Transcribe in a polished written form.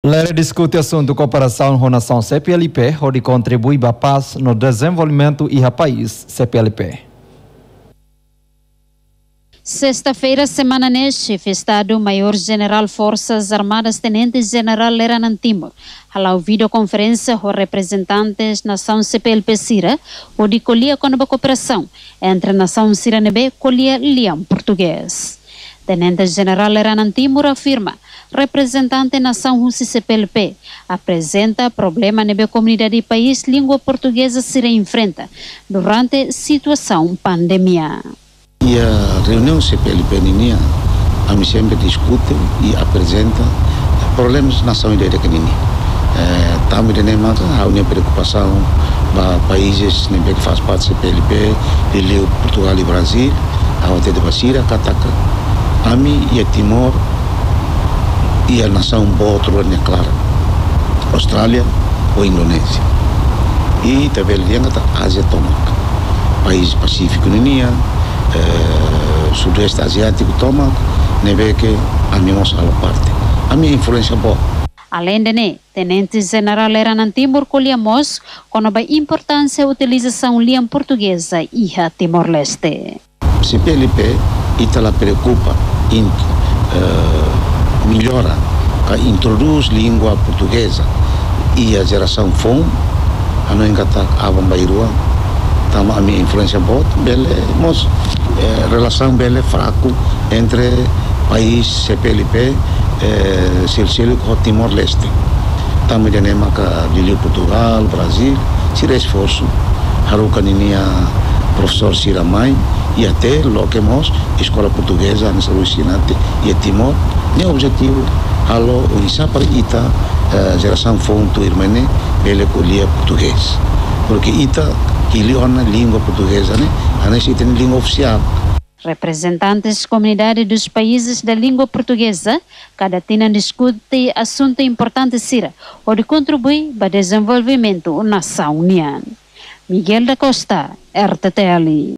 Lera discute assunto cooperação com a nação CPLP, onde contribui para a paz no desenvolvimento e a país CPLP. Sexta-feira, semana chefe Estado-Maior General Forças Armadas Tenente-General Leranan Timor, ao videoconferência com representantes da nação CPLP-Sira, onde colhia com a cooperação entre a nação Siranebe e colhia Liam Português. Tenente-General Leranan Timor afirma, representante da nação CPLP, apresenta problema na comunidade do país língua portuguesa se enfrenta durante situação pandemia. E a reunião CPLP Ninia, a mim sempre discute e apresenta problemas da nação ideia que Ninia. Também temos a união preocupação para países que faz parte do CPLP, de Portugal e Brasil, a outra de Basira, Cataca, a mim e a Timor e a nação outra é clara, Austrália ou Indonésia. E também a Ásia Tomac, país Pacífico Ninia. Sudeste Asiático toma, neve que a minha parte. A minha influência boa. Além de Tenente-General Leranan Timor colhemos com a importância da utilização língua portuguesa e a Timor-Leste. CPLP ela preocupa em melhora, introduz língua portuguesa e a geração FOM, a não engatar a Bambairua. A minha influência boa, mas relação bela fraco entre país CPLP e Timor-Leste. Também temos que Portugal, Brasil, se esforço, haruka ninia professor Siramai e até lo que nós escola portuguesa nessa Lucinate e Timor, meu objetivo halo unisa para ita geração fonto irmene bela colher português, porque ita que a língua portuguesa, a gente tem língua oficial. Representantes da comunidade dos países da língua portuguesa, cada tina discute assunto importante sira, onde contribui para o desenvolvimento da nação união. Miguel da Costa, RTTL.